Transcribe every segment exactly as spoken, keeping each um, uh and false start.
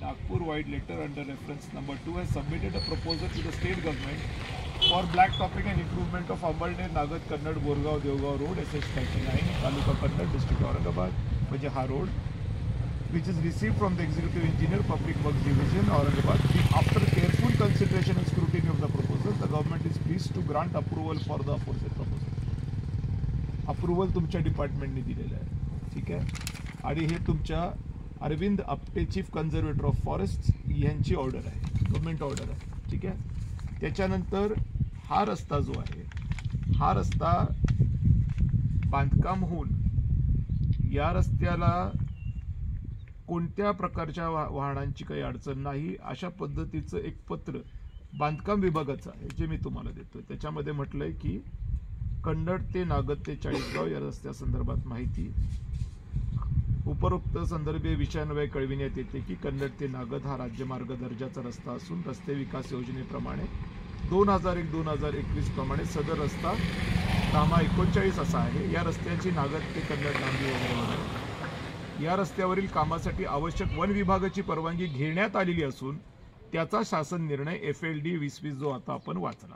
Nagpur White Letter under reference number two has submitted a proposal to the state government for blacktopping and improvement of Ambalner Nagat Kannad Borgaon Devgaon Road S H thirty-nine Taluka Kannad district Aurangabad म्हणजे हा road which is received from the executive engineer public works division Aurangabad. After careful consideration and scrutiny of the proposal, the government is pleased to grant approval for the aforesaid proposal. Approval तुमच्या डिपार्टमेंटने दिलेलं आहे, ठीक आहे. आणि हे तुमच्या Arvind Apte chief conservator of forest यांची order आहे, गव्हर्नमेंट ऑर्डर आहे, ठीक आहे. त्याच्यानंतर हा रस्ता जो आहे, हा रस्ता बांधकाम होऊन या रस्त्याला कोणत्या प्रकारच्या वाहनांची काही अडचण नाही अशा पद्धतीचं एक पत्र बांधकाम विभागाचं आहे जे मी तुम्हाला देतोय. त्याच्यामध्ये म्हटलंय की कन्नड ते नागद ते चाळीसगाव या रस्त्यासंदर्भात माहिती उपरोक्त संदर्भीय विषयान्वये कळविण्यात येते की कन्नड ते नागद हा राज्यमार्ग दर्जाचा रस्ता असून रस्ते विकास योजनेप्रमाणे दोन हजार एक दोन हजार एकवीस प्रमाणे सदर रस्ता नामा एकोणचाळीस असा आहे. या रस्त्याची नागद ते कन्नड लांबी वगैरे वगैरे या रस्त्यावरील कामासाठी आवश्यक वन विभागाची परवानगी घेण्यात आलेली असून त्याचा शासन निर्णय एफ एल डी वीस वीस जो आता आपण वाचला.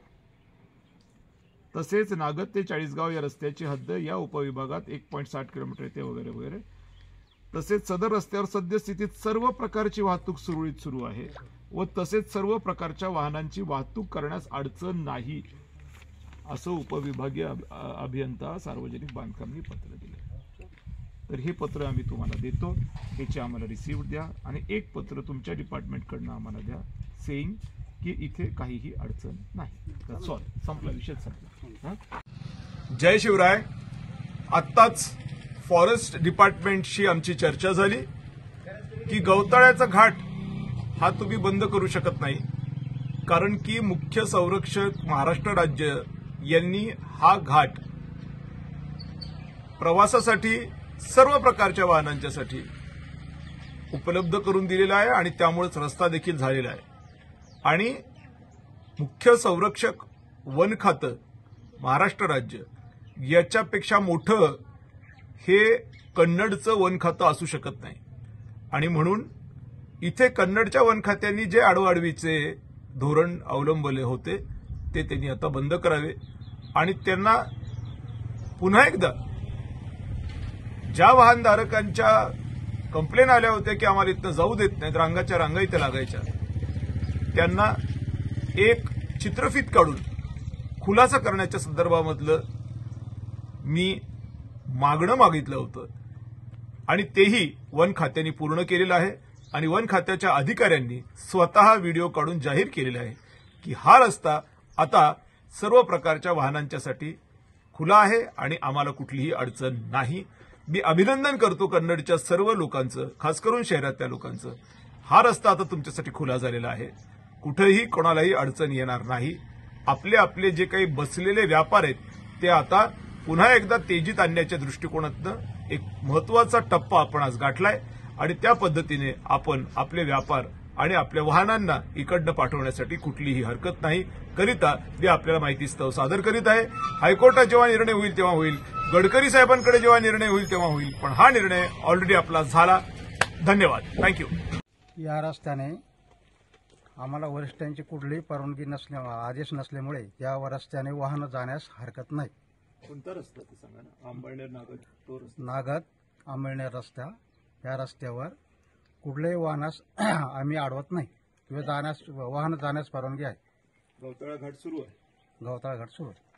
तसेच नागद ते चाळीसगाव या रस्त्याची हद्द या उपविभागात एक पॉईंट साठ किलोमीटर येते वगैरे वगैरे. तसेच सदर रस्त्यावर सद्यस्थितीत सर्व प्रकारची वाहतूक सुरळीत सुरू आहे व तसेच सर्व प्रकारच्या वाहनांची वाहतूक करण्यास अडचण नाही असं उपविभागीय अभियंता सार्वजनिक बांधकामांनी पत्र दिले. तर हे पत्र आम्ही तुम्हाला देतो, ह्याची आम्हाला रिसिव्ह द्या आणि एक पत्र तुमच्या डिपार्टमेंटकडनं आम्हाला द्या सेइंग की इथे काहीही अडचण नाही. सॉरी, संपला विषय संपला. जय शिवराय. आत्ताच फॉरेस्ट डिपार्टमेंटशी आमची चर्चा झाली की गवताळ्याचा घाट हा तुम्ही बंद करू शकत नाही, कारण की मुख्य संरक्षक महाराष्ट्र राज्य यांनी हा घाट प्रवासासाठी सर्व प्रकारच्या वाहनांच्यासाठी उपलब्ध करून दिलेला आहे आणि त्यामुळेच रस्ता देखील झालेला आहे. आणि मुख्य संरक्षक वन खातं महाराष्ट्र राज्य याच्यापेक्षा मोठं हे कन्नडचं वन खातं असू शकत नाही. आणि म्हणून इथे कन्नडच्या वन खात्यांनी जे आडवाडवीचे धोरण अवलंबले होते ते त्यांनी आता बंद करावे आणि त्यांना पुन्हा एकदा ज्या वाहनधारकांच्या कंप्लेन आल्या होत्या की आम्हाला इथं जाऊ देत नाहीत, रांगाच्या रांगा इथे लागायच्या, त्यांना एक चित्रफित काढून खुलासा करण्याच्या संदर्भामधलं मी मागणं मागितलं होतं आणि तेही वन खात्याने पूर्ण केलेलं आहे. आणि वन खात्याच्या अधिकाऱ्यांनी स्वतः व्हिडिओ काढून जाहीर केलेला आहे की हा रस्ता आता सर्व प्रकारच्या वाहनांच्यासाठी खुला आहे आणि आम्हाला कुठलीही अडचण नाही. मी अभिनंदन करतो कन्नडच्या सर्व लोकांचं, खास करून शहरातल्या लोकांचं. हा रस्ता आता तुमच्यासाठी खुला झालेला आहे, कुठेही कोणालाही अडचण येणार नाही. आपले आपले जे काही बसलेले व्यापार आहेत ते आता पुन्हा एकदा तेजीत आणण्याच्या दृष्टिकोनातनं एक महत्वाचा टप्पा आपण आज गाठलाय आणि त्या पद्धतीने आपण आपले व्यापार आणि आपल्या वाहनांना इकडनं पाठवण्यासाठी कुठलीही हरकत नाही करिता मी आपल्याला माहितीस्तव सादर करीत आहे. हायकोर्टात जेव्हा निर्णय होईल तेव्हा होईल, गडकरी साहेबांकडे जेव्हा निर्णय होईल तेव्हा होईल, पण हा निर्णय ऑलरेडी आपला झाला. धन्यवाद, थँक्यू. या रस्त्याने आम्हाला वरिष्ठांची कुठलीही परवानगी नसल्या आदेश नसल्यामुळे या रस्त्याने वाहन जाण्यास हरकत नाही. कोणता रस्ता ते सांगा ना. आंबळनेर नागद तो रस्ता. नागद आंबळनेर रस्ता या रस्त्यावर कुठल्याही वाहनास आम्ही अडवत नाही किंवा जाण्यास वाहन जाण्यास परवानगी आहे. गवताळा घाट सुरू आहे. गवताळा घाट सुरू आहे.